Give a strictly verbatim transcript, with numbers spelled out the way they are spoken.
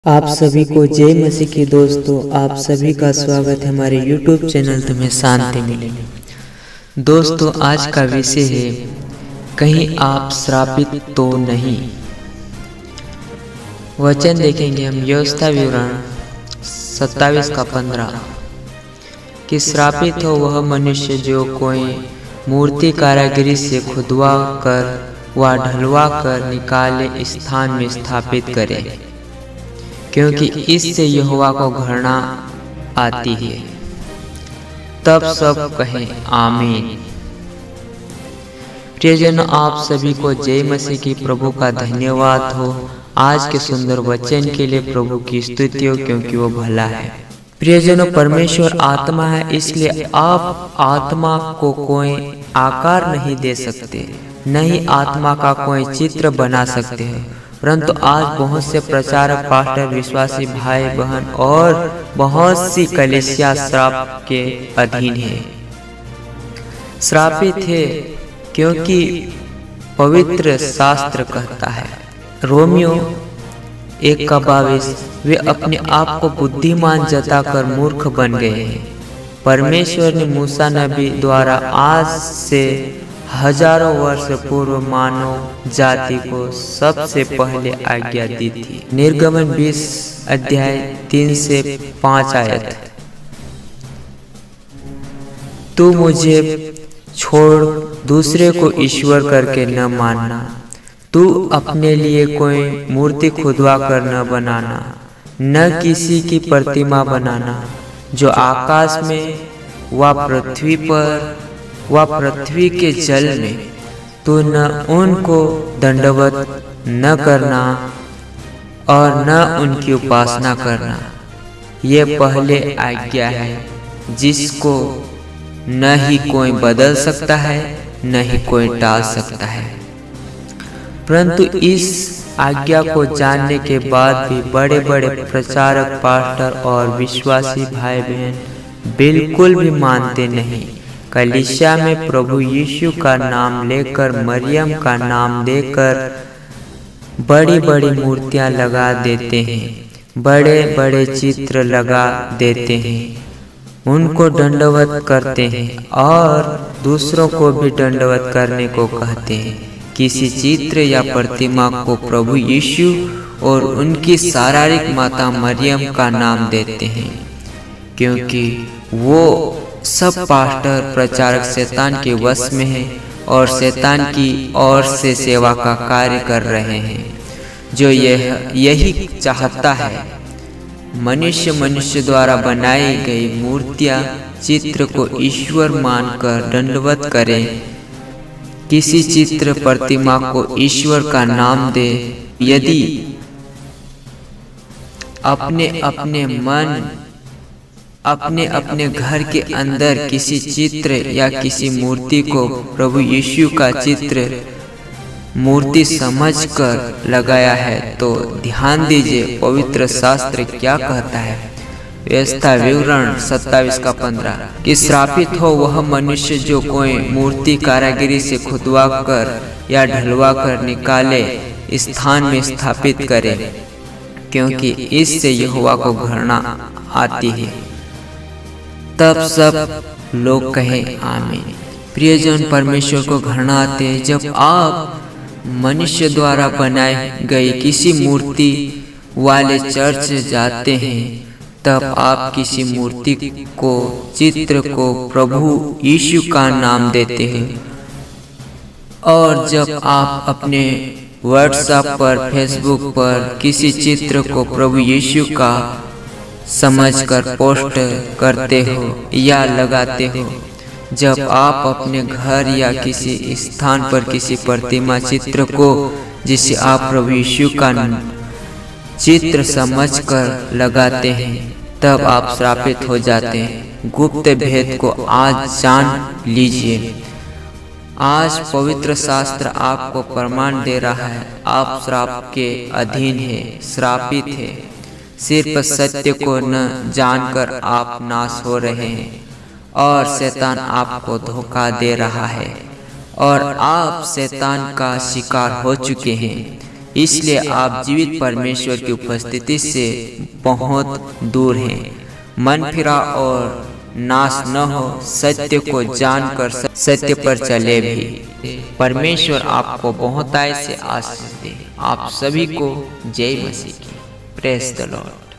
आप सभी को जय मसीह की दोस्तों, आप सभी का स्वागत है हमारे यूट्यूब चैनल तुम्हें शांति मिले। दोस्तों, आज का विषय है कहीं आप श्रापित तो नहीं। वचन देखेंगे हम व्यवस्था विवरण सत्ताईस का पंद्रह कि श्रापित हो वह मनुष्य जो कोई मूर्ति कारागिरी से खुदवा कर व ढलवा कर निकाले स्थान में स्थापित करे, क्योंकि इससे यहोवा को घृणा आती है। तब सब कहें आमीन। प्रियजनों, आप सभी को जय मसीह की प्रभु का धन्यवाद हो आज के सुंदर वचन के लिए। प्रभु की स्तुति हो क्योंकि वो भला है। प्रियजनों, परमेश्वर आत्मा है, इसलिए आप आत्मा को कोई आकार नहीं दे सकते, नहीं आत्मा का कोई चित्र बना सकते हैं। परंतु आज बहुत से प्रचारक, पास्टर, विश्वासी भाई बहन और बहुत सी कलीसिया श्राप के अधीन है। श्रापित है क्योंकि पवित्र शास्त्र कहता है, रोमियो एक का बाईस, वे अपने आप को बुद्धिमान जताकर मूर्ख बन गए हैं। परमेश्वर ने मूसा नबी द्वारा आज से हजारों वर्ष पूर्व मानव जाति को सबसे पहले आज्ञा दी थी। निर्गमन बीस अध्याय तीन से पाँच आयत, तू मुझे छोड़ दूसरे को ईश्वर करके न मानना, तू अपने लिए कोई मूर्ति खुदवा कर न बनाना, न किसी की प्रतिमा बनाना जो आकाश में व पृथ्वी पर व पृथ्वी के जल में, तू न उनको दंडवत न करना और न उनकी उपासना करना। ये पहले आज्ञा है जिसको न ही कोई बदल सकता है न ही कोई टाल सकता है। परंतु इस आज्ञा को जानने के बाद भी बड़े बड़े प्रचारक, पास्टर और विश्वासी भाई बहन बिल्कुल भी मानते नहीं। कलीसिया में प्रभु यीशु का नाम लेकर, मरियम का नाम देकर बड़ी बड़ी मूर्तियां लगा देते हैं, बड़े बड़े चित्र लगा देते हैं, उनको दंडवत करते हैं और दूसरों को भी दंडवत करने को कहते हैं। किसी चित्र या प्रतिमा को प्रभु यीशु और उनकी शारीरिक माता मरियम का नाम देते हैं, क्योंकि वो सब पास्टर, प्रचारक शैतान के वश में है और शैतान की ओर से सेवा का कार्य कर रहे हैं, जो यह यही चाहता है मनुष्य मनुष्य द्वारा बनाई गई मूर्तियां, चित्र को ईश्वर मानकर दंडवत करें, किसी चित्र प्रतिमा को ईश्वर का नाम दे। यदि अपने अपने मन अपने अपने घर के अंदर किसी चित्र या किसी मूर्ति को प्रभु यीशु का चित्र मूर्ति समझकर लगाया है, तो ध्यान दीजिए पवित्र शास्त्र क्या कहता है। व्यवस्था विवरण सत्ताईस का पंद्रह कि श्रापित हो वह मनुष्य जो कोई मूर्ति कारागिरी से खुदवा कर या ढलवा कर निकाले स्थान में स्थापित करे, क्योंकि इससे यहोवा को घृणा आती है। तब सब लोग कहें आमीन। प्रियजन, परमेश्वर को घृणा आते हैं जब आप मनुष्य द्वारा बनाई गई किसी मूर्ति वाले चर्च जाते हैं। तब आप किसी मूर्ति को, चित्र को प्रभु यीशु का नाम देते हैं, और जब आप अपने व्हाट्सएप पर, फेसबुक पर किसी चित्र को प्रभु यीशु का समझकर पोस्ट करते हो या लगाते हो, जब आप अपने घर या किसी स्थान पर किसी प्रतिमा, चित्र को जिसे आप प्रभु यीशु का चित्र समझकर लगाते हैं, तब आप श्रापित हो जाते हैं। गुप्त भेद को आज जान लीजिए। आज पवित्र शास्त्र आपको प्रमाण दे रहा है, आप श्राप के अधीन है, श्रापित है। सिर्फ सत्य को न जानकर आप नाश हो रहे हैं और शैतान आपको धोखा दे रहा है और आप शैतान का शिकार हो चुके हैं। इसलिए आप जीवित परमेश्वर की उपस्थिति से बहुत दूर हैं। मन फिरा और नाश न हो, सत्य को जानकर सत्य पर चले भी। परमेश्वर आपको बहुतायत से आशीष दे। आप सभी को जय मसीह की। Praise the Lord.